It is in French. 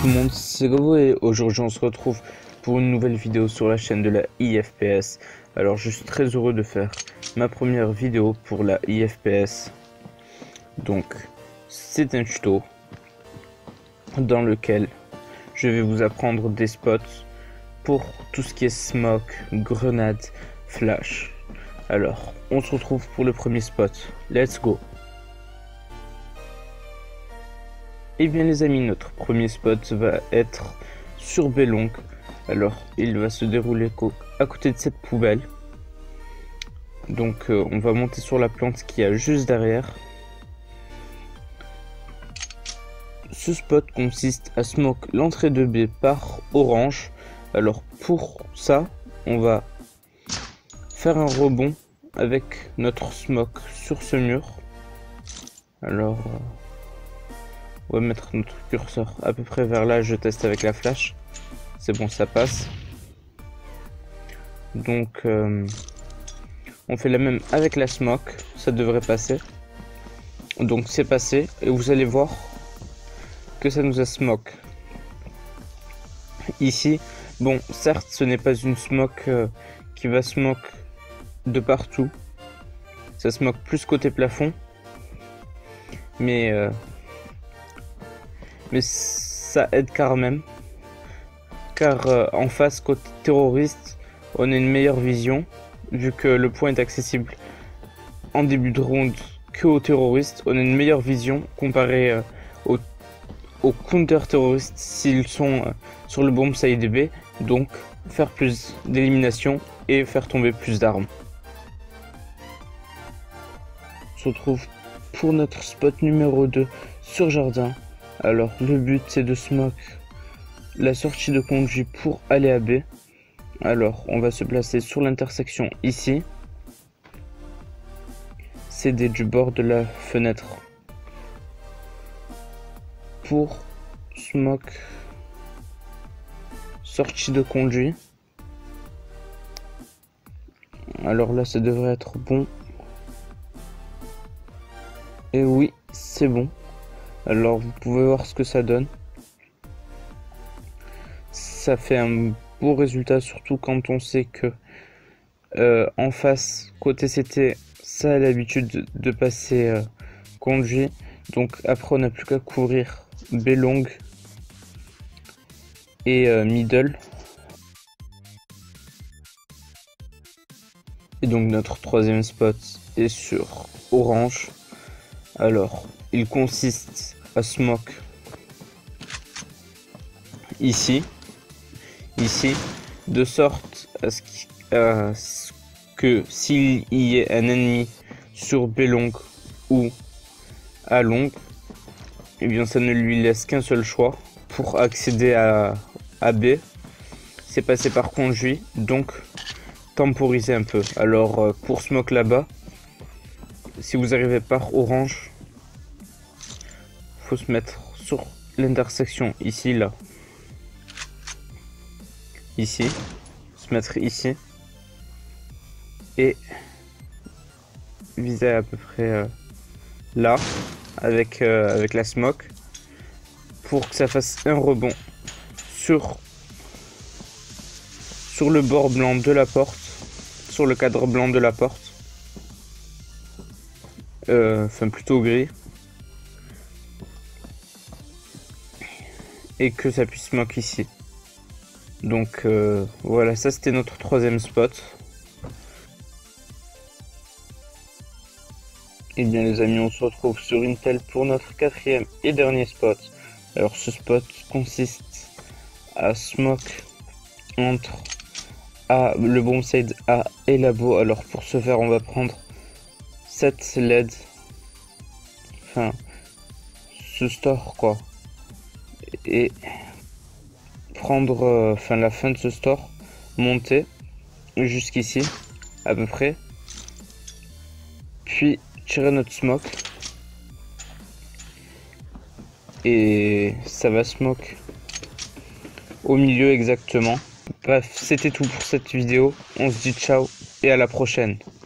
tout le monde, c'est Gobo et aujourd'hui on se retrouve pour une nouvelle vidéo sur la chaîne de la IFPS. Alors je suis très heureux de faire ma première vidéo pour la IFPS. Donc c'est un tuto dans lequel je vais vous apprendre des spots pour tout ce qui est smoke, grenade, flash. Alors on se retrouve pour le premier spot, let's go. Et bien les amis, notre premier spot va être sur B-long. Alors il va se dérouler à côté de cette poubelle. Donc on va monter sur la plante qui a juste derrière. Ce spot consiste à smoke l'entrée de B par orange. Alors pour ça, on va faire un rebond avec notre smoke sur ce mur. Alors on va mettre notre curseur à peu près vers là, je teste avec la flash. C'est bon, ça passe. Donc on fait la même avec la smoke, ça devrait passer. Donc c'est passé et vous allez voir que ça nous a smoke. Ici, bon, certes ce n'est pas une smoke qui va smoke de partout. Ça smoke plus côté plafond. Mais ça aide quand même, car en face côté terroriste on a une meilleure vision vu que le point est accessible en début de round que aux terroristes. On a une meilleure vision comparé aux counter-terroristes s'ils sont sur le bomb side B, donc faire plus d'élimination et faire tomber plus d'armes. On se retrouve pour notre spot numéro 2 sur jardin. Alors le but c'est de smoke la sortie de conduit pour aller à B. Alors on va se placer sur l'intersection ici, CD du bord de la fenêtre pour smoke sortie de conduit. Alors là ça devrait être bon. Et oui, c'est bon. Alors vous pouvez voir ce que ça donne. Ça fait un beau résultat, surtout quand on sait que en face, côté CT, ça a l'habitude de passer conduit. Donc après on n'a plus qu'à couvrir B long et middle. Et donc notre troisième spot est sur orange. Alors il consiste à smoke ici, de sorte à ce que s'il y ait un ennemi sur B long ou A long, et bien ça ne lui laisse qu'un seul choix pour accéder à B, c'est passer par conduit, donc temporiser un peu. Alors pour smoke là-bas, si vous arrivez par orange, faut se mettre sur l'intersection ici, là, ici, se mettre ici et viser à peu près là avec la smoke pour que ça fasse un rebond sur le bord blanc de la porte, sur le cadre blanc de la porte, enfin plutôt gris, et que ça puisse smoke ici. Donc voilà, ça c'était notre troisième spot. Et bien les amis, on se retrouve sur Intel pour notre quatrième et dernier spot. Alors ce spot consiste à smoke entre le bomb side A et labo. Alors pour ce faire on va prendre cette LED, enfin ce store quoi, et prendre la fin de ce store, monter jusqu'ici à peu près, puis tirer notre smoke et ça va smoke au milieu exactement. Bref, c'était tout pour cette vidéo, on se dit ciao et à la prochaine.